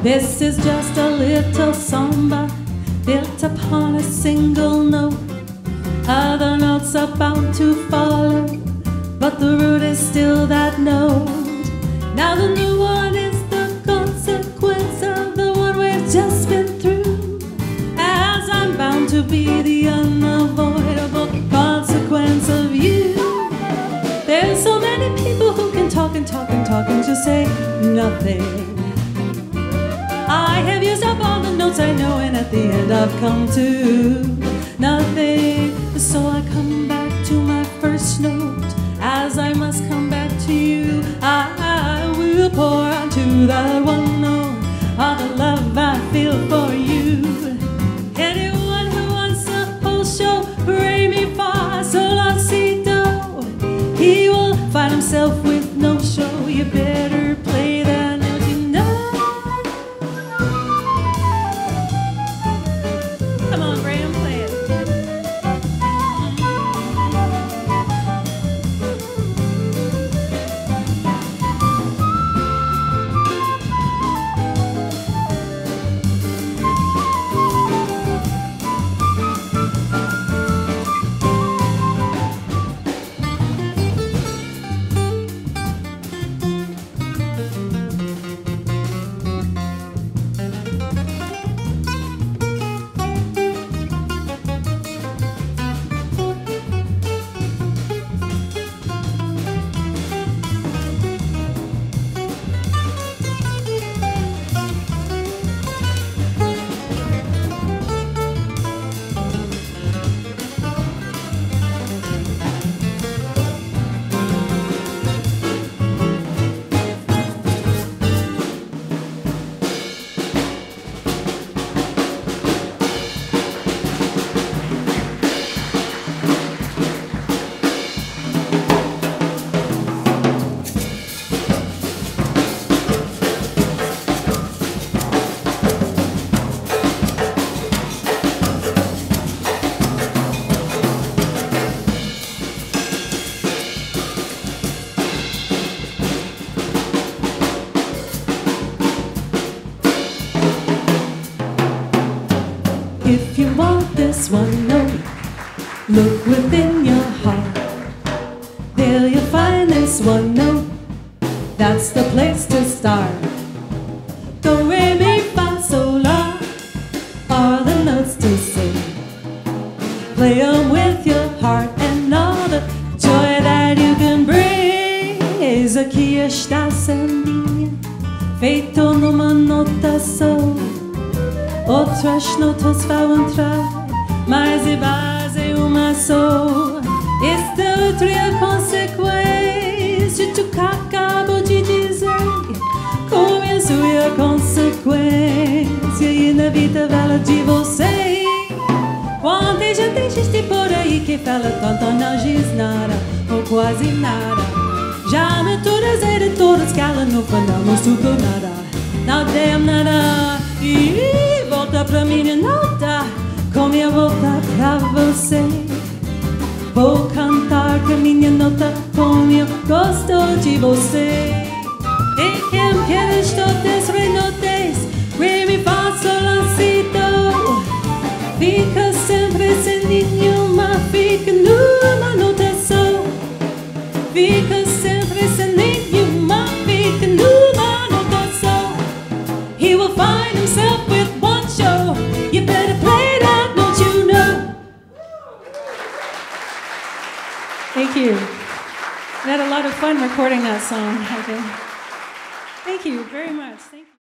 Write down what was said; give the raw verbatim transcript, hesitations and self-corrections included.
This is just a little samba built upon a single note. Other notes are bound to follow, but the root is still that note. Now the new one is the consequence of the one we've just been through, as I'm bound to be the unavoidable consequence of you. There's so many people who can talk and talk and talk and just say nothing. I have used up all the notes I know, and at the end I've come to nothing. So I come back to my first note, as I must come back to you. I will pour onto that one note all the love I feel for you. Anyone who wants a whole show, re mi fa sol la si do, he will find himself with no show. You better play that note, you know. Come on, Graham, play it. If you want this one note, look within your heart. There you'll find this one note. That's the place to start. Do, re, mi, fa, sol, la are the notes to sing. Play them with your heart and all the joy that you can bring. Eis aqui está a sambinha, feito numa nota só. Outras notas vão entrar, mas a base uma só. Esta outra é a consequência do que acabo de dizer. Começo é a consequência, e na vida vela de você. Quanta gente existe por aí que fala tanto, não diz nada, ou quase nada. Já me todas e de todas cala no final, não suco nada, não tem nada. E volta pra minha nota, como eu voltar pra você. Vou cantar com a minha nota, como eu gosto de você. E quem queres todas re notas, re mi fa sol la si do, fica sempre sem nenhuma, fica numa nota só. Fica sempre sem nenhuma, fica numa nota só. He will find himself with one show. You better play that, don't you know? Thank you. We had a lot of fun recording that song. Okay. Thank you very much. Thank you.